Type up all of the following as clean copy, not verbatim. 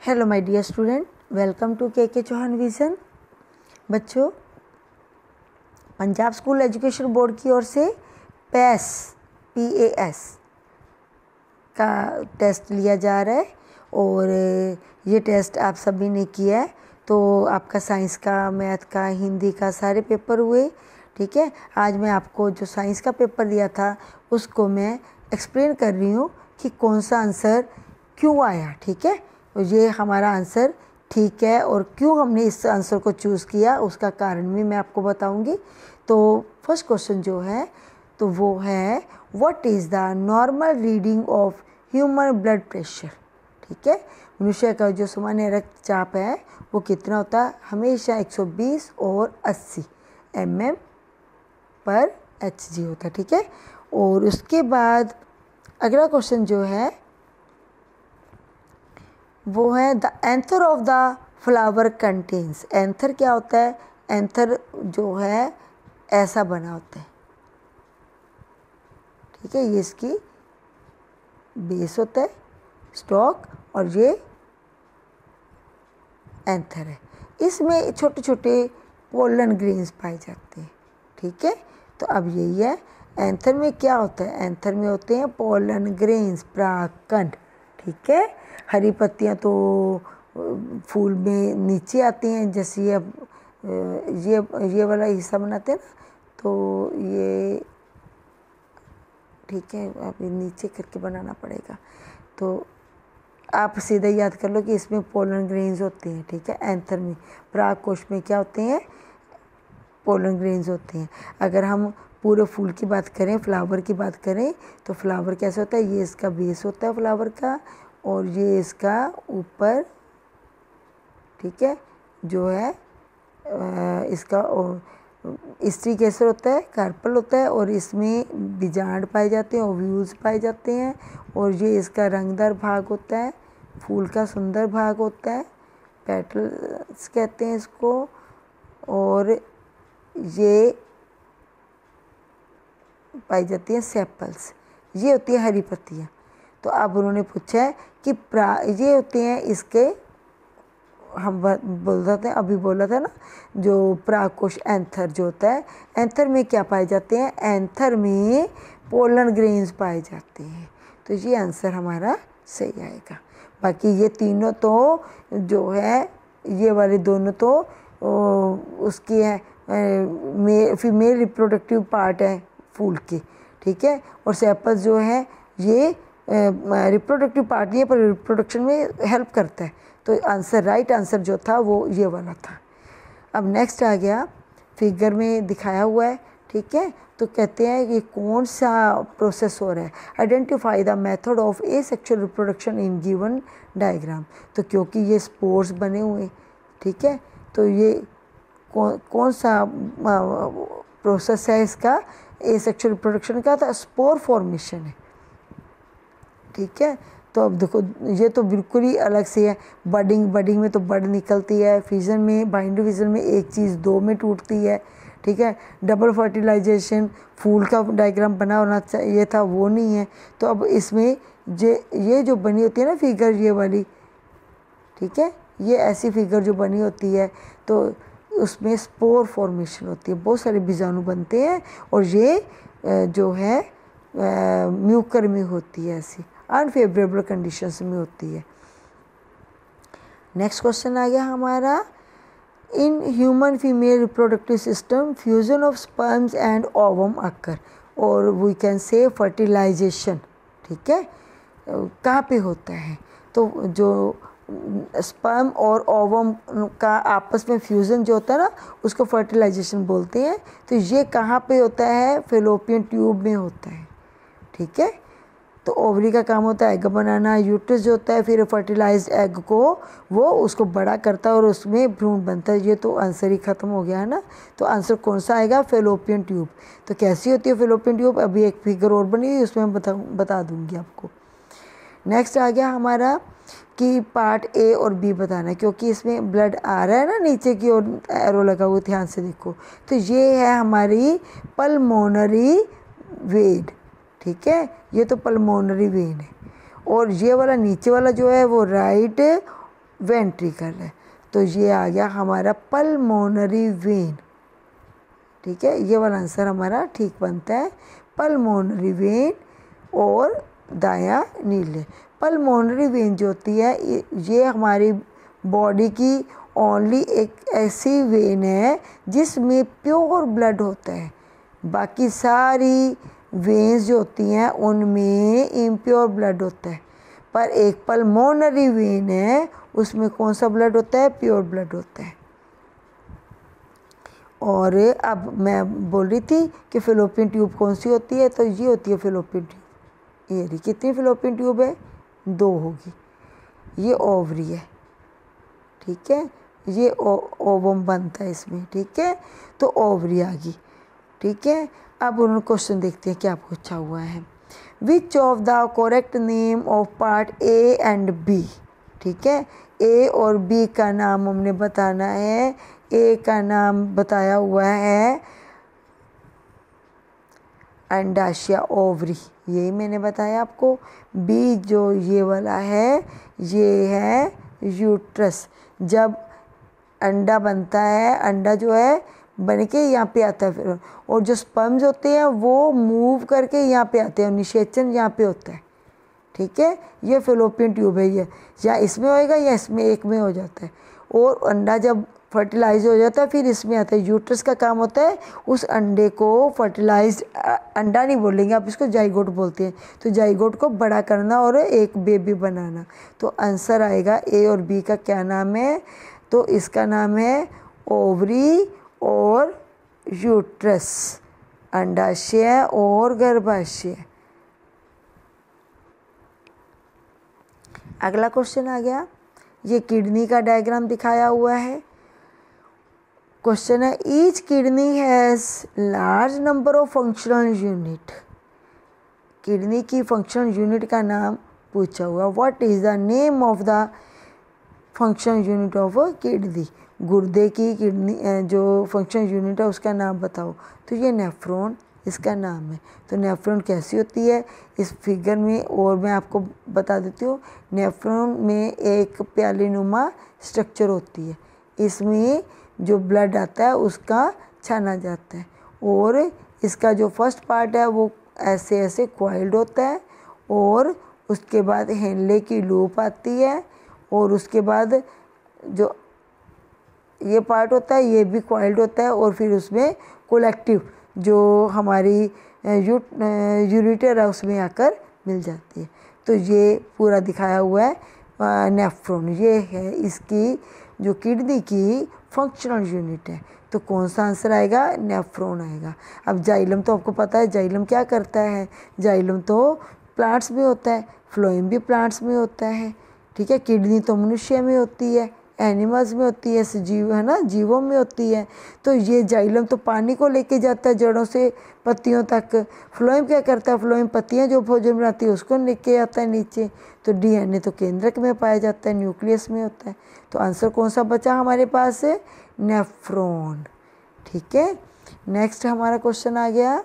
Hello my dear student, welcome to K Chauhan vision. बच्चों, Punjab school education board की ओर से PAS का टेस्ट लिया जा रहा है और ये टेस्ट आप सभी ने किया है। तो आपका साइंस का, मैथ का, हिंदी का सारे पेपर हुए। ठीक है, आज मैं आपको जो साइंस का पेपर दिया था उसको मैं एक्सप्लेन कर रही हूँ कि कौन सा आंसर क्यों आया। ठीक है, तो ये हमारा आंसर ठीक है और क्यों हमने इस आंसर को चूज़ किया उसका कारण भी मैं आपको बताऊंगी। तो फर्स्ट क्वेश्चन जो है तो वो है, what is the normal reading of human blood pressure. ठीक है, मनुष्य का जो सामान्य रक्तचाप है वो कितना होता है? हमेशा 120 और 80 mm/Hg होता है। ठीक है, और उसके बाद अगला क्वेश्चन जो है वो है, the anther of the flower contains. Anther क्या होता है? एंथर जो है ऐसा बना होता है। ठीक है, ये इसकी बेस होता है, स्टॉक, और ये एंथर है। इसमें छोटे छोटे पोलन ग्रेन्स पाए जाते हैं। ठीक है, तो अब यही है, एंथर में क्या होता है? एंथर में होते हैं पोलन ग्रेन्स, परागकण। ठीक है, हरी पत्तियां तो फूल में नीचे आती हैं, जैसे ये वाला हिस्सा बनाते हैं ना, तो ये ठीक है, अभी नीचे करके बनाना पड़ेगा। तो आप सीधा याद कर लो कि इसमें पोलन ग्रेन्स होते हैं। ठीक है, एंथर में, परागकोश में क्या होते हैं? पोलन ग्रेन्स होते हैं। अगर हम पूरे फूल की बात करें, फ्लावर की बात करें, तो फ्लावर कैसे होता है? ये इसका बेस होता है फ्लावर का, और ये इसका ऊपर, ठीक है, जो है इसका स्त्री केसर होता है, कार्पल होता है, और इसमें बीजांड पाए जाते हैं, ओव्यूल्स पाए जाते हैं, और ये इसका रंगदार भाग होता है, फूल का सुंदर भाग होता है, पेटल्स कहते हैं इसको, और ये पाई जाती हैं सेपल्स। ये होती है हरी पत्तियाँ। तो अब उन्होंने पूछा है कि ये होते हैं इसके, हम बोलते हैं, अभी बोला था ना, जो परागकोश एंथर जो होता है, एंथर में क्या पाए जाते हैं? एंथर में पोलन ग्रेन्स पाए जाते हैं। तो ये आंसर हमारा सही आएगा। बाकी ये तीनों तो जो है, ये वाले दोनों तो उसकी है, फीमेल रिप्रोडक्टिव पार्ट है फूल की। ठीक है, और सेपल्स जो है ये रिप्रोडक्टिव पार्ट नहीं है, पर रिप्रोडक्शन में हेल्प करता है। तो आंसर, राइट आंसर जो था वो ये वाला था। अब नेक्स्ट आ गया, फिगर में दिखाया हुआ है। ठीक है, तो कहते हैं कि कौन सा प्रोसेस हो रहा है? Identify the method of asexual reproduction in given diagram. तो क्योंकि ये स्पोर्स बने हुए, ठीक है, तो ये कौन सा प्रोसेस है इसका? एसेक्सुअल रिप्रोडक्शन का था स्पोर फॉर्मेशन है। ठीक है, तो अब देखो, ये तो बिल्कुल ही अलग से है। बडिंग में तो बड निकलती है, फिजन में, बाइंडर फिजन में एक चीज़ दो में टूटती है। ठीक है, डबल फर्टिलाइजेशन फूल का डायग्राम बना होना चाहिए था, वो नहीं है। तो अब इसमें ये जो बनी होती है ना फिगर, ये वाली, ठीक है, ये ऐसी फिगर जो बनी होती है, तो उसमें स्पोर फॉर्मेशन होती है, बहुत सारे बीजाणु बनते हैं, और ये जो है म्यूकर में होती है, ऐसी अनफेवरेबल कंडीशंस में होती है। नेक्स्ट क्वेश्चन आ गया हमारा, in human female reproductive system fusion of sperms and ovum occur, और वी कैन से फर्टिलाइजेशन। ठीक है, कहाँ पे होता है? तो जो स्पर्म और ओवम का आपस में फ्यूज़न जो होता है ना, उसको फर्टिलाइजेशन बोलते हैं। तो ये कहाँ पे होता है? फेलोपियन ट्यूब में होता है। ठीक है, तो ओवरी का काम होता है एग बनाना, यूट्रस जो होता है फिर फर्टिलाइज्ड एग को वो उसको बड़ा करता है और उसमें भ्रूण बनता है। ये तो आंसर ही ख़त्म हो गया है ना। तो आंसर कौन सा आएगा? Fallopian tube. तो कैसी होती है फेलोपियन ट्यूब? अभी एक फिगर और बनी हुई, उसमें बता दूंगी आपको। नेक्स्ट आ गया हमारा कि पार्ट ए और बी बताना है, क्योंकि इसमें ब्लड आ रहा है ना नीचे की ओर, एरो लगा हुआ, ध्यान से देखो। तो ये है हमारी पल्मोनरी वेन। ठीक है, ये तो पल्मोनरी वेन है, और ये वाला नीचे वाला जो है वो राइट वेंट्रिकल है। तो ये आ गया हमारा पल्मोनरी वेन। ठीक है, ये वाला आंसर हमारा ठीक बनता है, पल्मोनरी वेन और दायां नीले। पल्मोनरी वेन जो होती है ये हमारी बॉडी की ओनली एक ऐसी वेन है जिसमें प्योर ब्लड होता है। बाकी सारी वेन्स जो होती हैं उनमें इम्प्योर ब्लड होता है, पर एक पल्मोनरी वेन है उसमें कौन सा ब्लड होता है, प्योर ब्लड होता है। और अब मैं बोल रही थी कि फिलोपियन ट्यूब कौन सी होती है, तो ये होती है फिलोपियन ट्यूब। ये कितनी फिलोपियन ट्यूब है, 2 होगी। ये ओवरी है, ठीक है, ये ओवम बनता है इसमें, ठीक है, तो ओवरी आ गई। ठीक है, अब उन्होंने क्वेश्चन देखते हैं क्या पूछा हुआ है। Which of the correct name of part A and B. ठीक है, ए और बी का नाम हमने बताना है। ए का नाम बताया हुआ है अंडाशय ओवरी, यही मैंने बताया आपको। बी जो ये वाला है ये है यूट्रस। जब अंडा बनता है, अंडा जो है बन के यहाँ पे आता है फिर, और जो स्पर्म्स होते हैं वो मूव करके यहाँ पे आते हैं, निषेचन यहाँ पे होता है। ठीक है, ये फिलोपियन ट्यूब है, ये या इसमें होएगा या इसमें एक में हो जाता है। और अंडा जब फर्टिलाइज हो जाता है फिर इसमें आता है। यूट्रस का काम होता है उस अंडे को फर्टिलाइज, अंडा नहीं बोलेंगे आप इसको, जाइगोट बोलते हैं, तो जाइगोट को बड़ा करना और एक बेबी बनाना। तो आंसर आएगा ए और बी का क्या नाम है, तो इसका नाम है ओवरी और यूट्रस, अंडाशय और गर्भाशय। अगला क्वेश्चन आ गया, ये किडनी का डायग्राम दिखाया हुआ है। क्वेश्चन है each kidney has large number of functional unit. Kidney की फंक्शनल यूनिट का नाम पूछा हुआ। What is the name of the functional unit of kidney. गुर्दे की किडनी जो फंक्शनल यूनिट है उसका नाम बताओ। तो ये नेफ्रॉन इसका नाम है। तो नेफ्रॉन कैसी होती है इस फिगर में, और मैं आपको बता देती हूँ। नेफ्रॉन में एक प्यालीनुमा स्ट्रक्चर होती है, इसमें जो ब्लड आता है उसका छाना जाता है, और इसका जो फर्स्ट पार्ट है वो ऐसे ऐसे क्वाइल्ड होता है, और उसके बाद हेनले की लूप आती है, और उसके बाद जो ये पार्ट होता है ये भी क्वाइल्ड होता है, और फिर उसमें कोलेक्टिव जो हमारी यूरिटर है उसमें आकर मिल जाती है। तो ये पूरा दिखाया हुआ है नेफ्रॉन, ये है इसकी जो किडनी की फंक्शनल यूनिट है। तो कौन सा आंसर आएगा, नेफ्रॉन आएगा। अब जाइलम तो आपको पता है जाइलम क्या करता है, जाइलम तो प्लांट्स में होता है, फ्लोएम भी प्लांट्स में होता है। ठीक है, किडनी तो मनुष्य में होती है, एनिमल्स में होती है, जीव है ना, जीवों में होती है। तो ये जाइलम तो पानी को लेके जाता है जड़ों से पत्तियों तक। फ्लोएम क्या करता है, फ्लोएम पत्तियां जो भोजन बनाती है उसको लेके आता है नीचे। तो डीएनए तो केंद्रक में पाया जाता है, न्यूक्लियस में होता है। तो आंसर कौन सा बचा हमारे पास है, नेफ्रॉन। ठीक है, नेक्स्ट हमारा क्वेश्चन आ गया,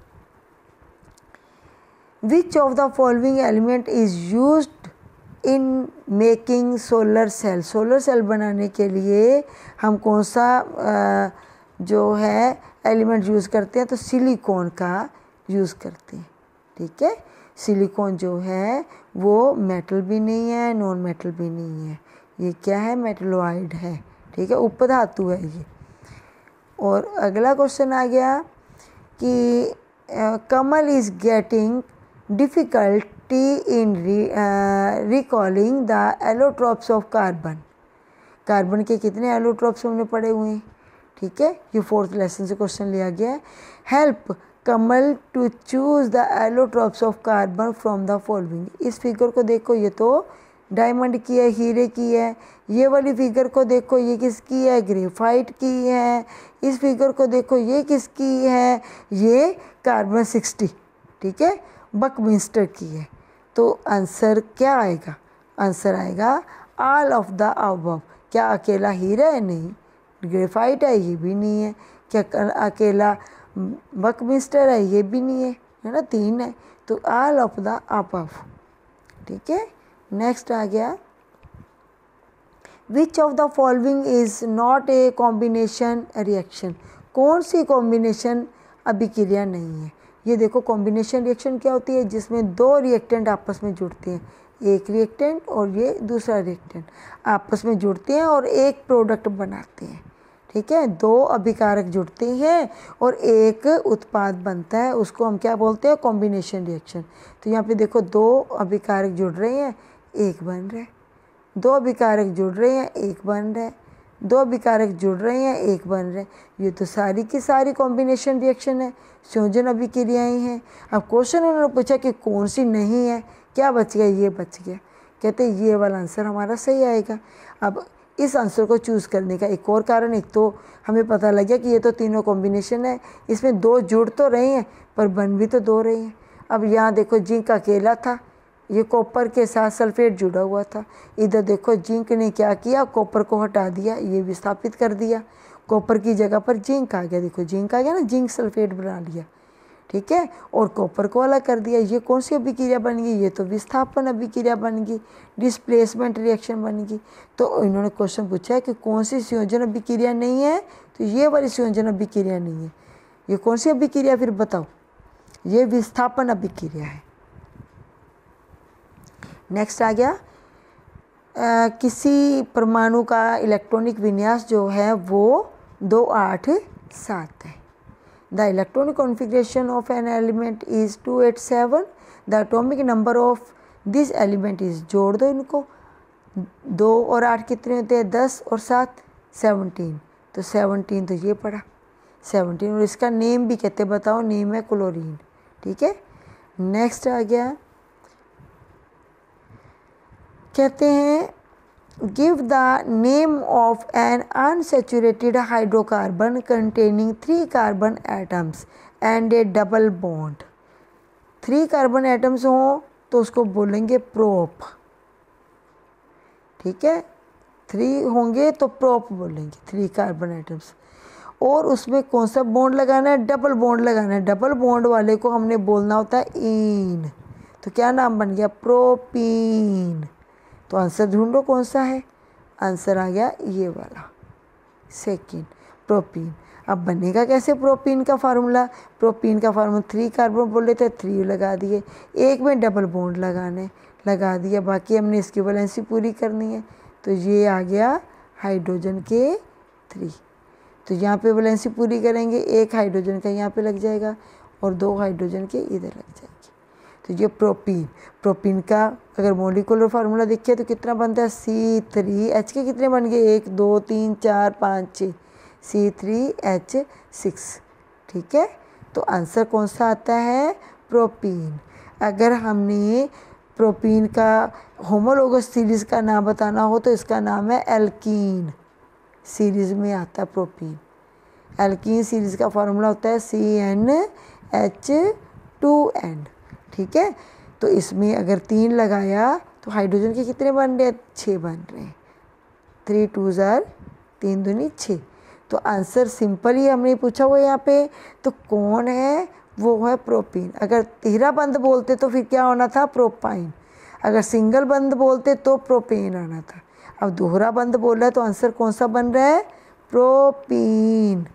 which of the following element is used in making solar cell. Solar cell बनाने के लिए हम कौन सा जो है एलिमेंट यूज़ करते हैं, तो सिलिकॉन का यूज़ करते हैं। ठीक है, सिलिकॉन जो है वो मेटल भी नहीं है, नॉन मेटल भी नहीं है, ये क्या है, मेटलोइड है। ठीक है, उपधातु है ये। और अगला क्वेश्चन आ गया कि Kamal is getting difficulty in recalling the allotropes of carbon. Carbon के कितने एलोट्रॉप्स हमने पढ़े हुए हैं। ठीक है, ये 4th लेसन से क्वेश्चन लिया गया है। Help Kamal to choose the allotropes of carbon from the following. इस फिगर को देखो, ये तो डायमंड की है, हीरे की है। ये वाली फिगर को देखो, ये किसकी है, ग्रेफाइट की है। इस फिगर को देखो, ये किसकी है, ये कार्बन 60। ठीक है, बकमिंस्टर की है। तो आंसर क्या आएगा, आंसर आएगा ऑल ऑफ द अबव। क्या अकेला हीरा है, नहीं। ग्रेफाइट है, ये भी नहीं है। क्या अकेला बकमिंस्टर है, ये भी नहीं है ना, 3 है। तो ऑल ऑफ द अबव। ठीक है, नेक्स्ट आ गया, which of the following is not a combination reaction, कौन सी कॉम्बिनेशन अभिक्रिया नहीं है। ये देखो कॉम्बिनेशन रिएक्शन क्या होती है, जिसमें दो रिएक्टेंट आपस में जुड़ते हैं, एक रिएक्टेंट और ये दूसरा रिएक्टेंट आपस में जुड़ते हैं और एक प्रोडक्ट बनाते हैं। ठीक है, दो अभिकारक जुड़ते हैं और एक उत्पाद बनता है, उसको हम क्या बोलते हैं, कॉम्बिनेशन रिएक्शन। तो यहाँ पे देखो दो अभिकारक जुड़ रहे हैं, एक बन रहा है, दो अभिकारक जुड़ रहे हैं, एक बन रहा है, दो अभिकारक जुड़ रहे हैं, एक बन रहे हैं। ये तो सारी की सारी कॉम्बिनेशन रिएक्शन है, संयोजन अभिक्रियाएं हैं। अब क्वेश्चन उन्होंने पूछा कि कौन सी नहीं है, क्या बच गया, ये बच गया। कहते हैं ये वाला आंसर हमारा सही आएगा। अब इस आंसर को चूज़ करने का एक और कारण, एक तो हमें पता लग गया कि ये तो तीनों कॉम्बिनेशन है, इसमें दो जुड़ तो रहे हैं पर बन भी तो दो रहे हैं। अब यहाँ देखो जिंक अकेला था, ये कॉपर के साथ सल्फेट जुड़ा हुआ था। इधर देखो जिंक ने क्या किया, कॉपर को हटा दिया, ये विस्थापित कर दिया, कॉपर की जगह पर जिंक आ गया। देखो जिंक आ गया ना, जिंक सल्फेट बना लिया। ठीक है, और कॉपर को अलग कर दिया। ये कौन सी अभिक्रिया बन गई, ये तो विस्थापन अभिक्रिया बन गई, डिस्प्लेसमेंट रिएक्शन बन गई। तो इन्होंने क्वेश्चन पूछा है कि कौन सी संयोजन अभिक्रिया नहीं है, तो ये वाली संयोजन अभिक्रिया नहीं है। ये कौन सी अभिक्रिया फिर बताओ, ये विस्थापन अभिक्रिया है। नेक्स्ट आ गया, किसी परमाणु का इलेक्ट्रॉनिक विन्यास जो है वो 2, 8, 7 है। The electronic configuration of an element is 2, 8, 7। The atomic number of this element is, जोड़ दो इनको, 2 और 8 कितने होते हैं, 10 और 7 17। तो 17 तो ये पड़ा 17, और इसका नेम भी कहते, बताओ, नेम है क्लोरीन। ठीक है, नेक्स्ट आ गया, कहते हैं give the name of an unsaturated hydrocarbon containing 3 carbon atoms and a double bond. 3 carbon atoms हों तो उसको बोलेंगे प्रोप। ठीक है, 3 होंगे तो प्रोप बोलेंगे, 3 कार्बन एटम्स। और उसमें कौन सा बॉन्ड लगाना है, डबल बॉन्ड लगाना है। डबल बॉन्ड वाले को हमने बोलना होता है इन, तो क्या नाम बन गया, प्रोपीन। तो आंसर ढूंढो कौन सा है, आंसर आ गया ये वाला, सेकेंड, प्रोपीन। अब बनेगा कैसे प्रोपीन का फार्मूला, प्रोपीन का फार्मूला 3 कार्बन बोले थे, 3 लगा दिए, एक में डबल बॉन्ड लगाने, लगा दिया, बाकी हमने इसकी वैलेंसी पूरी करनी है। तो ये आ गया हाइड्रोजन के 3। तो यहाँ पे वैलेंसी पूरी करेंगे, एक हाइड्रोजन का यहाँ पे लग जाएगा और 2 हाइड्रोजन के इधर लग जाएगी। तो ये प्रोपीन, प्रोपीन का अगर मॉलिक्यूलर फार्मूला देखिए तो कितना बनता है, C3H के कितने बन गए, 1 2 3 4 5 6, C3H6। ठीक है, तो आंसर कौन सा आता है, प्रोपीन। अगर हमने प्रोपीन का होमोलोगस सीरीज़ का नाम बताना हो तो इसका नाम है एल्कीन सीरीज़ में आता है प्रोपीन। एल्कीन सीरीज़ का फार्मूला होता है CnH2n। ठीक है, तो इसमें अगर 3 लगाया तो हाइड्रोजन के कितने बन रहे हैं, 6 बन रहे हैं, 3 2 3 दूनी 6। तो आंसर सिंपल ही हमने पूछा हुआ यहाँ पे, तो कौन है, वो है प्रोपीन। अगर तिहरा बंद बोलते तो फिर क्या होना था, प्रोपाइन। अगर सिंगल बंद बोलते तो प्रोपेन आना था। अब दोहरा बंद बोल रहा है तो आंसर कौन सा बन रहा है, प्रोपीन।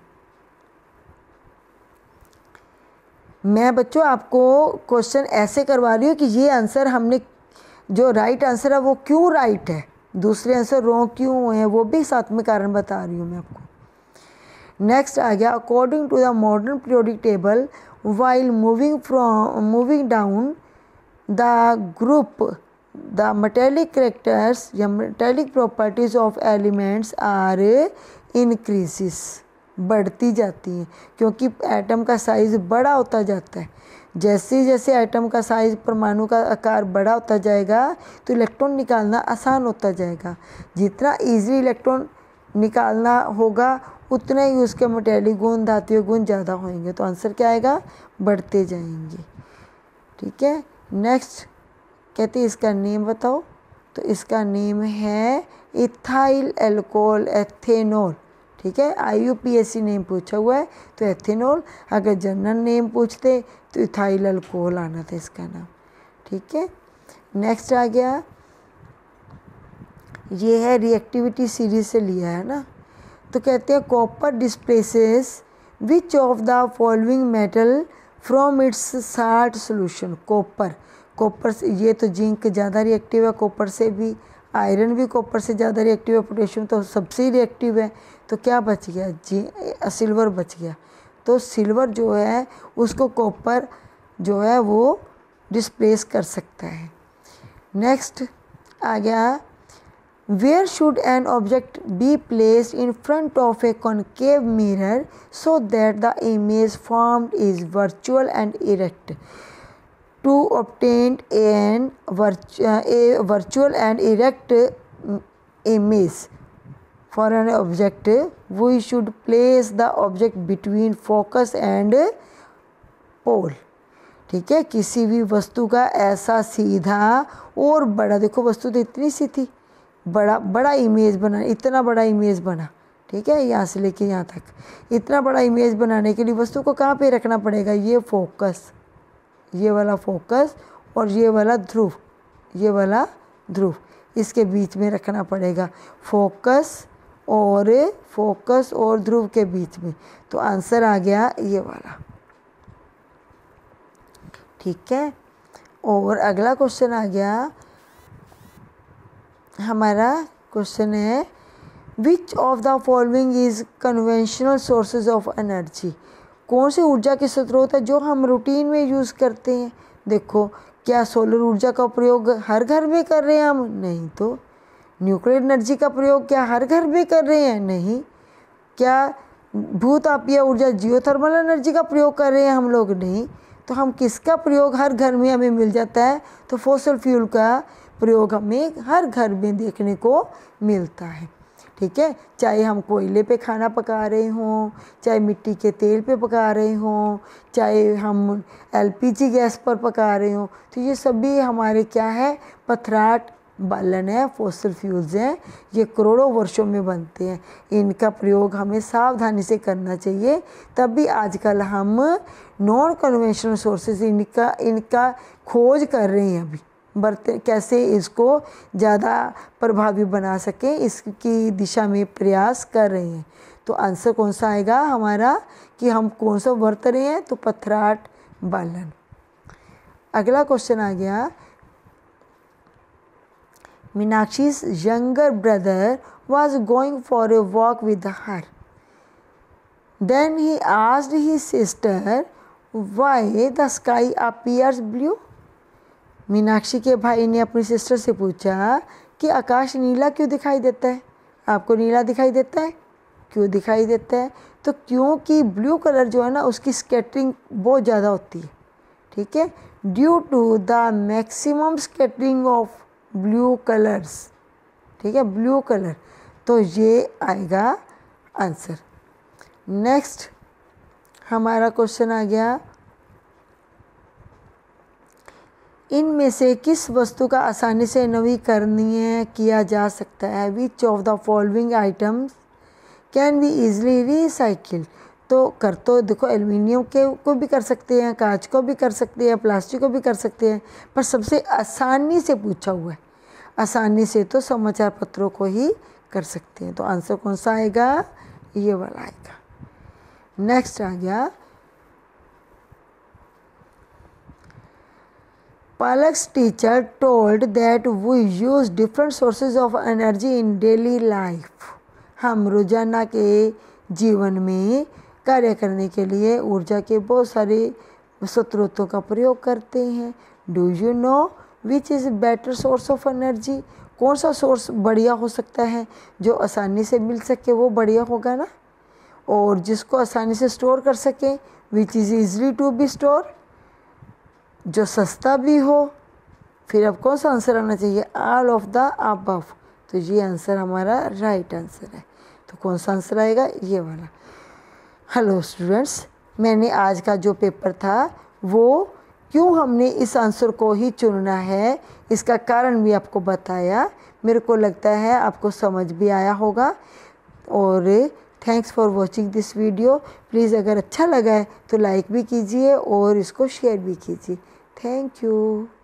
मैं बच्चों आपको क्वेश्चन ऐसे करवा रही हूँ कि ये आंसर हमने, जो राइट आंसर है वो क्यों राइट है, दूसरे आंसर रॉन्ग क्यों हुए हैं, वो भी साथ में कारण बता रही हूँ मैं आपको। नेक्स्ट आ गया, according to the modern periodic table while moving down the group the metallic characters या metallic properties of elements are increases, बढ़ती जाती हैं, क्योंकि एटम का साइज़ बड़ा होता जाता है। जैसे जैसे एटम का साइज़, परमाणु का आकार बड़ा होता जाएगा तो इलेक्ट्रॉन निकालना आसान होता जाएगा। जितना ईजी इलेक्ट्रॉन निकालना होगा उतना ही उसके मेटेलिक गुण, धात्विक गुण ज़्यादा होंगे। तो आंसर क्या आएगा, बढ़ते जाएंगे। ठीक है, नेक्स्ट कहते हैं इसका नेम बताओ, तो इसका नेम है इथाइल एल्कोहल एथेनॉल। ठीक है, IUPAC नेम पूछा हुआ है तो एथेनॉल, अगर जनरल नेम पूछते तो इथाइल अल्कोहल आना था इसका नाम। ठीक है, नेक्स्ट आ गया, ये है रिएक्टिविटी सीरीज से लिया है ना। तो कहते हैं copper displaces which of the following metal from its salt solution. Copper से, ये तो जिंक ज़्यादा रिएक्टिव है कॉपर से भी, आयरन भी कॉपर से ज़्यादा रिएक्टिव है, पोटेशियम तो सबसे ही रिएक्टिव है। तो क्या बच गया, सिल्वर बच गया। तो सिल्वर जो है उसको कॉपर जो है वो डिस्प्लेस कर सकता है। नेक्स्ट आ गया, where should an object be placed in front of a concave mirror so that the image formed is virtual and erect. To obtain a virtual and erect image for an object, we should place the object between focus and pole। ठीक है, किसी भी वस्तु का ऐसा सीधा और बड़ा, देखो वस्तु तो इतनी सी थी, बड़ा इमेज बना, इतना बड़ा इमेज बना, ठीक है, यहाँ से लेके यहाँ तक इतना बड़ा इमेज बनाने के लिए वस्तु को कहाँ पे रखना पड़ेगा, ये फोकस, ये वाला फोकस और ये वाला ध्रुव, इसके बीच में रखना पड़ेगा, फोकस और ध्रुव के बीच में। तो आंसर आ गया ये वाला। ठीक है, और अगला क्वेश्चन आ गया, हमारा क्वेश्चन है which of the following is conventional sources of energy. कौन से ऊर्जा के स्रोत है जो हम रूटीन में यूज़ करते हैं। देखो, क्या सोलर ऊर्जा का प्रयोग हर घर में कर रहे हैं हम, नहीं। तो न्यूक्लियर एनर्जी का प्रयोग क्या हर घर में कर रहे हैं, नहीं। क्या भूतापीय ऊर्जा जियोथर्मल एनर्जी का प्रयोग कर रहे हैं हम लोग, नहीं। तो हम किसका प्रयोग हर घर में हमें मिल जाता है, तो फॉसिल फ्यूल का प्रयोग हमें हर घर में देखने को मिलता है। ठीक है, चाहे हम कोयले पे खाना पका रहे हों, चाहे मिट्टी के तेल पे पका रहे हों, चाहे हम एलपीजी गैस पर पका रहे हों, तो ये सभी हमारे क्या है, पथराट बालन है, फॉसिल फ्यूल्स हैं, ये करोड़ों वर्षों में बनते हैं। इनका प्रयोग हमें सावधानी से करना चाहिए, तभी आजकल हम नॉन कन्वेंशनल सोर्सेज इनका खोज कर रहे हैं अभी, कैसे इसको ज़्यादा प्रभावी बना सकें, इसकी दिशा में प्रयास कर रहे हैं। तो आंसर कौन सा आएगा हमारा, कि हम कौन सा बरत रहे हैं, तो पथराट बालन। अगला क्वेश्चन आ गया, मीनाक्षी's younger brother was going for a walk with her. Then he asked his sister why the sky appears blue. Meenakshi के भाई ने अपनी सिस्टर से पूछा कि आकाश नीला क्यों दिखाई देता है, आपको नीला दिखाई देता है, क्यों दिखाई देता है। तो क्योंकि ब्लू कलर जो है ना उसकी स्कैटरिंग बहुत ज़्यादा होती है। ठीक है, due to the maximum scattering of blue colours. ठीक है, ब्लू कलर, तो ये आएगा आंसर। नेक्स्ट हमारा क्वेश्चन आ गया, इनमें से किस वस्तु का आसानी से नवीकरणीय किया जा सकता है। Which of the following items can be easily recycle. तो देखो, एल्युमिनियम के को भी कर सकते हैं, कांच को भी कर सकते हैं, प्लास्टिक को भी कर सकते हैं, पर सबसे आसानी से पूछा हुआ है, आसानी से तो समाचार पत्रों को ही कर सकते हैं। तो आंसर कौन सा आएगा, ये वाला आएगा। नेक्स्ट आ गया, Palak's teacher told that we use different sources of energy in daily life. हम रोजाना के जीवन में कार्य करने के लिए ऊर्जा के बहुत सारे स्रोतों का प्रयोग करते हैं। Do you know which is better source of energy. कौन सा सोर्स बढ़िया हो सकता है, जो आसानी से मिल सके वो बढ़िया होगा ना, और जिसको आसानी से स्टोर कर सके, which is easily to be store, जो सस्ता भी हो। फिर अब कौन सा आंसर आना चाहिए, ऑल ऑफ द अबव। तो ये आंसर हमारा राइट आंसर है। तो कौन सा आंसर आएगा, ये वाला। हेलो स्टूडेंट्स, मैंने आज का जो पेपर था वो क्यों हमने इस आंसर को ही चुनना है, इसका कारण भी आपको बताया। मेरे को लगता है आपको समझ भी आया होगा। और thanks for watching this video. Please अगर अच्छा लगा है तो लाइक भी कीजिए और इसको शेयर भी कीजिए। Thank you.